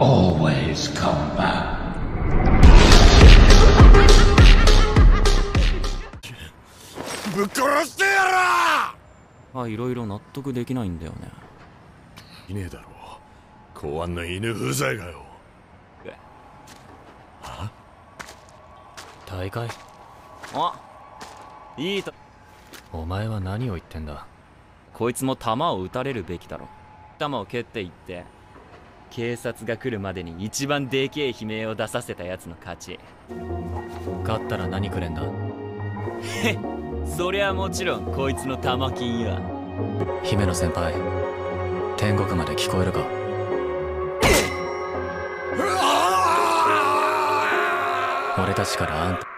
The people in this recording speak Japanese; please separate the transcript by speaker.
Speaker 1: always come back.
Speaker 2: ぶっ殺してや
Speaker 3: あ、いろいろ納得できないんだよね。
Speaker 2: いねえだろ公安の犬不在がよ。
Speaker 3: は大会あ、いいと。お前は何を言ってんだ。こいつも弾を撃たれるべきだろ。弾を蹴っていって警察が来るまでに一番でけえ悲鳴を出させたやつの勝ち。勝ったら何くれんだ。へっ、そりゃもちろんこいつの玉金や。姫野先輩、天国まで聞こえるか。俺たちからあんた